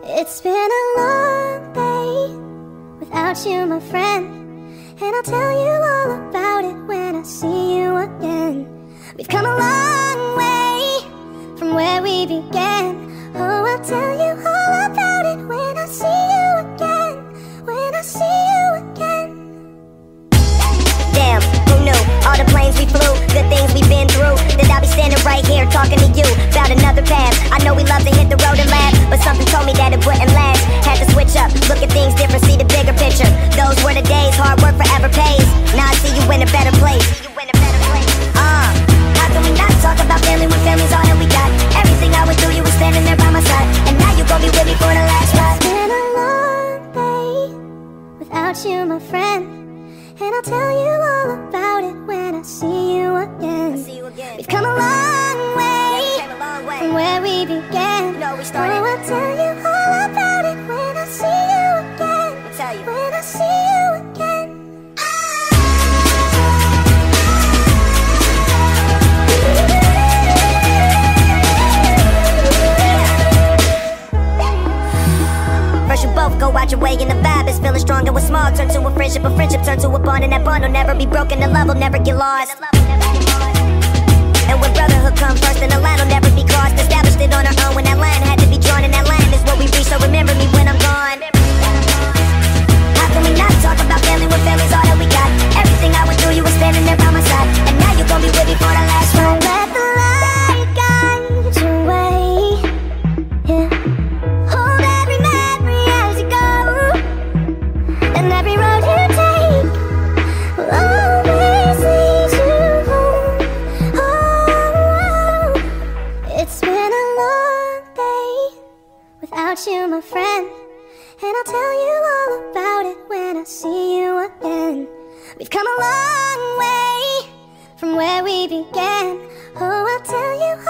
It's been a long day without you, my friend, and I'll tell you all about it when I see you again. We've come a long way from where we began. Oh, I'll tell you all about it when I see you again. When I see you again. Damn, who knew? All the planes we flew, good things we've been through, that I'll be standing right here talking to you about another path. I know we love to hit the road and laugh, but something told me that it wouldn't last. Had to switch up, look at things different, see the bigger picture. Those were the days, hard work forever pays. Now I see you in a better place. How can we not talk about family when family's all that we got? Everything I went through, you were standing there by my side, and now you gon' be with me for the last ride. It's been a long day without you, my friend, and I'll tell you all about it when I see you again. We've come a long way from where we began. Oh, I'll tell you all about it when I see you again. When I see you again. First you both go out your way and the vibe is feeling strong. And what's small turn to a friendship turn to a bond. And that bond will never be broken, the love will never get lost. And when brotherhood comes first, then the line will never be crossed. Established it on our own when that line had to be drawn. And that line is what we reach, so remember me when I'm gone. How can we not talk about family when family's all that we got? Everything I went through, you were standing there by my side, and now you gon' be with me for the last ride. Let the light guide your way, yeah. Hold every memory as you go, and every road you take will always lead you home. Oh, it's been a long day without you, my friend, and I'll tell you all about it when I see you again. We've come a long way from where we began. Oh, I'll tell you